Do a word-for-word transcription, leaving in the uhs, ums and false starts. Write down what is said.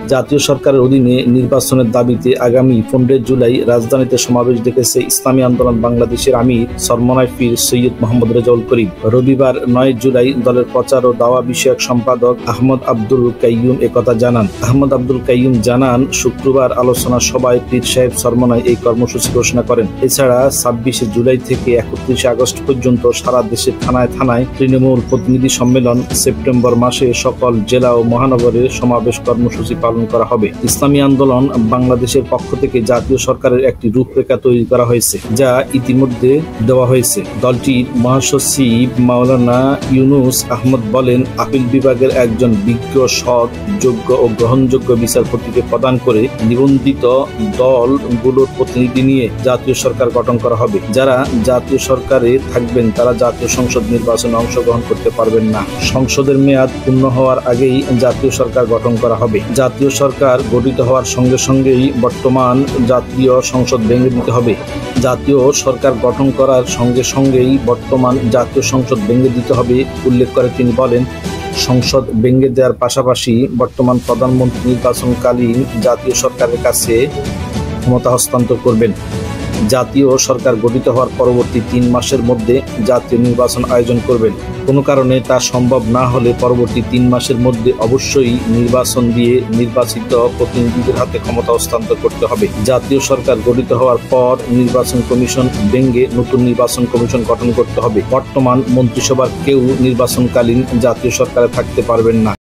জাতীয় সরকারের অধীনে নির্বাচনের দাবিতে আগামী পনেরোই জুলাই রাজধানীতে সমাবেশ ডেকেছে ইসলামী আন্দোলন বাংলাদেশের আমির চরমনাই পীর সৈয়দ মোহাম্মদ রেজাউল করিম। রবিবার নয় জুলাই দলের প্রচার ও দাওয়া বিষয়ক সম্পাদক আহমদ আব্দুল কাইয়ুম একথা জানান। আহমদ আব্দুল কাইয়ুম জানান, শুক্রবার আলোচনা সভায় পীর সাহেব চরমনাই এই কর্মসূচি ঘোষণা করেন। এছাড়া ছাব্বিশে জুলাই থেকে একত্রিশে আগস্ট পর্যন্ত সারা দেশের থানায় থানায় তৃণমূল প্রতিনিধি সম্মেলন, সেপ্টেম্বর মাসে সকল জেলা ও মহানগরের সমাবেশ কর্মসূচি পালন করা হবে। ইসলামী আন্দোলন বাংলাদেশের পক্ষ থেকে জাতীয় সরকারের একটি রূপরেখা তৈরি করা হয়েছে, যা ইতিমধ্যে দেওয়া হয়েছে। দলটির মহাসচিব মাওলানা ইউনুস আহমদ বলেন, আপিল বিভাগের একজন বিজ্ঞ, সৎ, যোগ্য ও গ্রহণযোগ্য বিচারপতিকে প্রদান করে নিবন্ধিত দলগুলোর প্রতিনিধি নিয়ে জাতীয় সরকার গঠন করা হবে। যারা জাতীয় সরকারে থাকবেন তারা জাতীয় সংসদ নির্বাচনে অংশগ্রহণ করতে পারবেন না। সংসদের মেয়াদ পূর্ণ হওয়ার আগেই জাতীয় সরকার গঠন করা হবে। জাতীয় সরকার গঠিত হওয়ার সঙ্গে সঙ্গেই বর্তমান জাতীয় সংসদ ভেঙে দিতে হবে। জাতীয় সরকার গঠন করার সঙ্গে সঙ্গেই বর্তমান জাতীয় সংসদ ভেঙে দিতে হবে উল্লেখ করে তিনি বলেন, সংসদ ভেঙে দেওয়ার পাশাপাশি বর্তমান প্রধানমন্ত্রী নির্বাচনকালীন জাতীয় সরকারের কাছে ক্ষমতা হস্তান্তর করবেন। জাতীয় সরকার গঠিত হওয়ার পরবর্তী তিন মাসের মধ্যে জাতীয় নির্বাচন আয়োজন করবেন। কোনো কারণে তা সম্ভব না হলে পরবর্তী তিন মাসের মধ্যে অবশ্যই নির্বাচন দিয়ে নির্বাচিত প্রতিনিধিদের হাতে ক্ষমতা হস্তান্তর করতে হবে। জাতীয় সরকার গঠিত হওয়ার পর নির্বাচন কমিশন ভেঙে নতুন নির্বাচন কমিশন গঠন করতে হবে। বর্তমান মন্ত্রিসভার কেউ নির্বাচনকালীন জাতীয় সরকারে থাকতে পারবেন না।